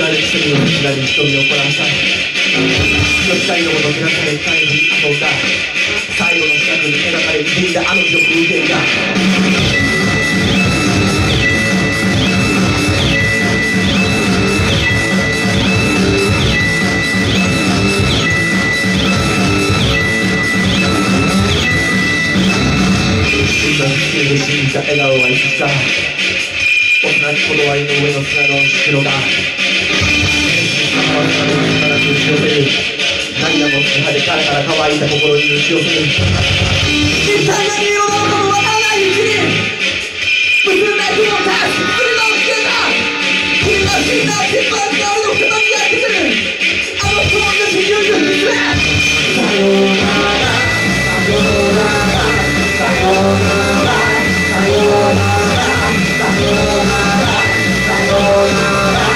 られ一人のひらに瞳を凝らした光のもと照らされ帰り遊んだ最後の四角に描かれていたあの女風景が信じた笑顔はいつか幼き頃合いの上の砂の白が力に打ち寄せる涙も血でカラカラ乾いた心に打ち寄せる一体何色なのかもわからないうちに結んだ日のタッチ釣りのつけた君が死んだ鉄板が俺の肩にやってくるあの人の自由に見つめさようならさようならさようならさようならさようならさようなら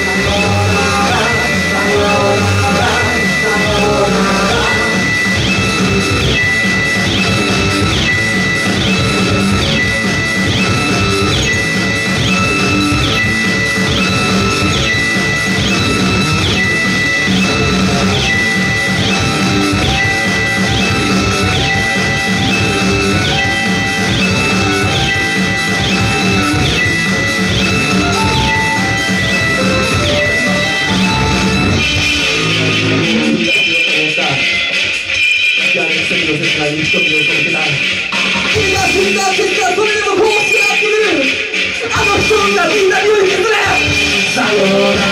さようならさようなら君が死んだ結果それでもこうしてやってくるあの人がみんなに言うてくれさようなら